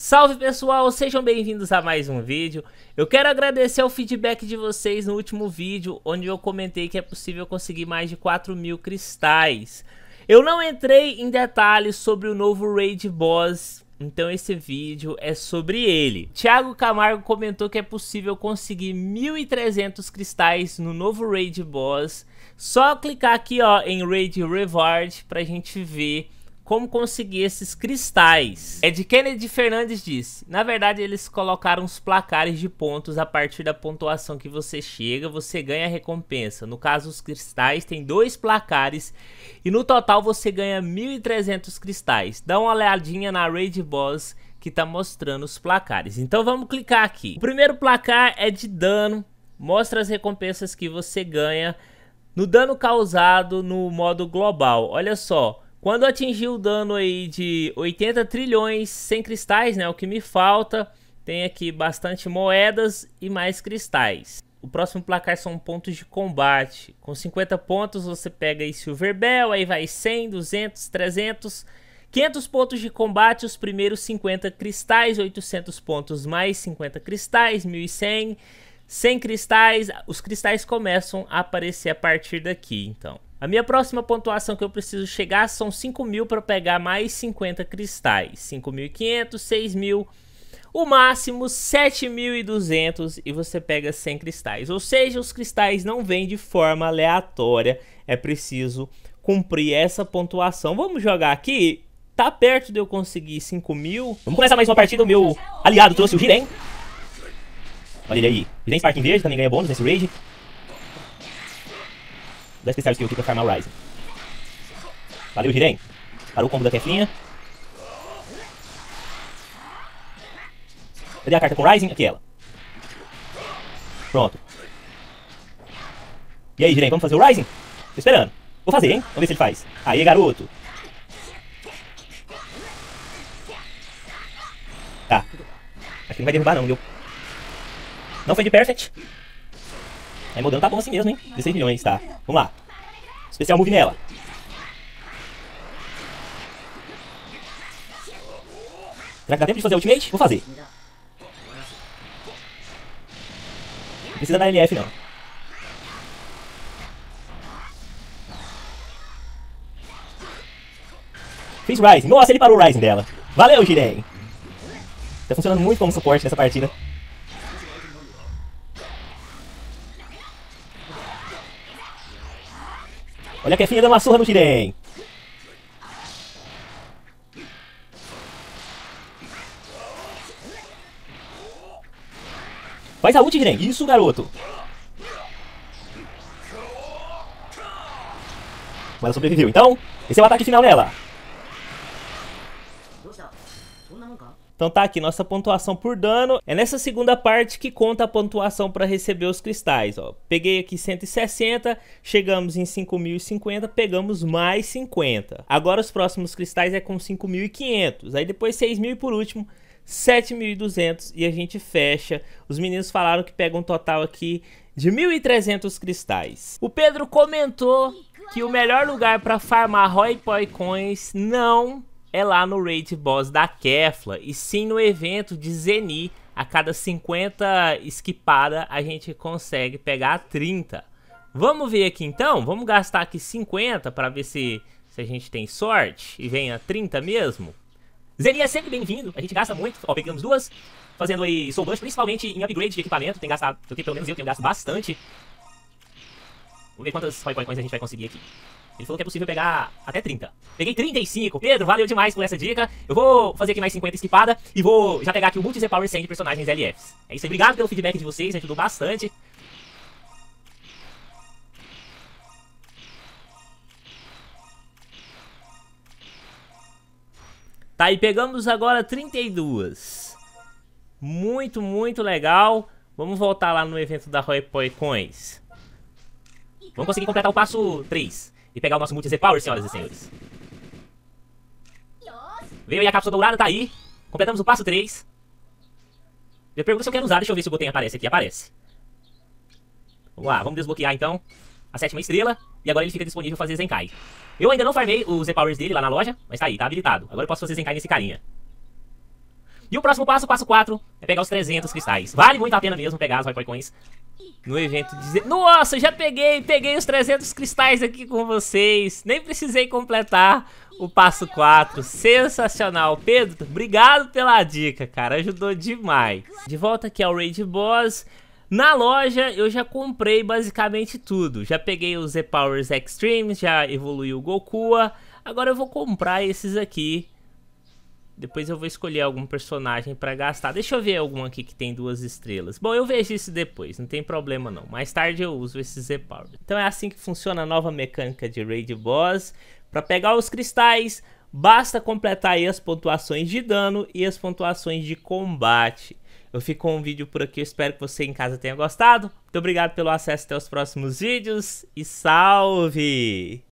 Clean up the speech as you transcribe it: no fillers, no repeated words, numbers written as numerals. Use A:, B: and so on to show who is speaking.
A: Salve pessoal, sejam bem-vindos a mais um vídeo. Eu quero agradecer o feedback de vocês no último vídeo, onde eu comentei que é possível conseguir mais de 4.000 cristais. Eu não entrei em detalhes sobre o novo Raid Boss, então esse vídeo é sobre ele. Thiago Camargo comentou que é possível conseguir 1.300 cristais no novo Raid Boss. Só clicar aqui ó, em Raid Reward pra gente ver como conseguir esses cristais. Ed Kennedy Fernandes disse: na verdade eles colocaram os placares de pontos. A partir da pontuação que você chega, você ganha a recompensa. No caso, os cristais tem 2 placares e no total você ganha 1.300 cristais. Dá uma olhadinha na Raid Boss que tá mostrando os placares. Então vamos clicar aqui. O primeiro placar é de dano, mostra as recompensas que você ganha no dano causado no modo global. Olha só, quando atingir o dano aí de 80 trilhões sem cristais, né, o que me falta, tem aqui bastante moedas e mais cristais. O próximo placar são pontos de combate. Com 50 pontos você pega aí Silver Bell, aí vai 100, 200, 300, 500 pontos de combate, os primeiros 50 cristais, 800 pontos mais 50 cristais, 1.100, 100 cristais. Os cristais começam a aparecer a partir daqui, então. A minha próxima pontuação que eu preciso chegar são 5.000 para pegar mais 50 cristais. 5.500, 6.000, o máximo 7.200 e você pega 100 cristais. Ou seja, os cristais não vêm de forma aleatória, é preciso cumprir essa pontuação. Vamos jogar aqui, tá perto de eu conseguir 5.000. Vamos começar mais uma partida, o meu aliado trouxe o Jiren. Olha ele aí, Jiren Sparking verde, também ganha bônus nesse raid. 10 cristais skill aqui pra farmar o Ryzen. Valeu, Jiren. Parou o combo da Keflinha. Cadê a carta com o Ryzen? Aqui ela. Pronto. E aí, Jiren, vamos fazer o Ryzen? Tô esperando. Vou fazer, hein? Vamos ver se ele faz. Aê, garoto. Tá. Acho que não vai derrubar não, viu? Não foi de perfect. Aí o dano tá bom assim mesmo, hein? 16 milhões, tá. Vamos lá. Especial move nela. Será que dá tempo de fazer ultimate? Vou fazer. Não precisa dar LF, não. Fez Ryzen. Nossa, ele parou o Ryzen dela. Valeu, Jiren. Tá funcionando muito como suporte nessa partida. Olha a Keflinha dando uma surra no Jiren. Faz a ult, Jiren. Isso, garoto. Ela sobreviveu. Então, esse é o ataque final nela. Então tá aqui nossa pontuação por dano. É nessa segunda parte que conta a pontuação para receber os cristais, ó. Peguei aqui 160, chegamos em 5.050, pegamos mais 50. Agora os próximos cristais é com 5.500, aí depois 6.000 e por último 7.200 e a gente fecha. Os meninos falaram que pega um total aqui de 1.300 cristais. O Pedro comentou que o melhor lugar para farmar Roypoi Coins não é lá no Raid Boss da Kefla, e sim no evento de Zeni. A cada 50 esquipada a gente consegue pegar 30. Vamos ver aqui então, vamos gastar aqui 50 para ver se a gente tem sorte e venha 30 mesmo. Zeni é sempre bem-vindo, a gente gasta muito, ó, pegamos 2, fazendo aí soul bunch, principalmente em upgrade de equipamento, tem gastado, pelo menos eu tenho gasto bastante. Vamos ver quantas Roypoi Coins a gente vai conseguir aqui. Ele falou que é possível pegar até 30. Peguei 35. Pedro, valeu demais por essa dica. Eu vou fazer aqui mais 50 esquipada e vou já pegar aqui o Multi Z Power 100 de personagens LFs. É isso aí, obrigado pelo feedback de vocês, ajudou bastante. Tá, e pegamos agora 32. Muito, muito legal. Vamos voltar lá no evento da Roypoi Coins. Vamos conseguir completar o passo 3. E pegar o nosso Multi Z Power, senhoras e senhores. Veio aí a cápsula dourada, tá aí. Completamos o passo 3. Eu pergunto se eu quero usar, deixa eu ver se o Goten aparece aqui. Aparece. Vamos lá, vamos desbloquear então a 7ª estrela. E agora ele fica disponível fazer Zenkai. Eu ainda não farmei os Z-Powers dele lá na loja, mas tá aí, tá habilitado. Agora eu posso fazer Zenkai nesse carinha. E o próximo passo, o passo 4, é pegar os 300 cristais. Vale muito a pena mesmo pegar as Hyper Coins no evento de... Nossa, já peguei os 300 cristais aqui com vocês. Nem precisei completar o passo 4. Sensacional. Pedro, obrigado pela dica, cara. Ajudou demais. De volta aqui ao Raid Boss. Na loja eu já comprei basicamente tudo. Já peguei os Z-Powers Extremes, já evoluí o Gokua. Agora eu vou comprar esses aqui. Depois eu vou escolher algum personagem pra gastar. Deixa eu ver algum aqui que tem 2 estrelas. Bom, eu vejo isso depois, não tem problema não. Mais tarde eu uso esse Z-Power. Então é assim que funciona a nova mecânica de Raid Boss. Pra pegar os cristais, basta completar aí as pontuações de dano e as pontuações de combate. Eu fico com um vídeo por aqui, eu espero que você em casa tenha gostado. Muito obrigado pelo acesso, até os próximos vídeos e salve!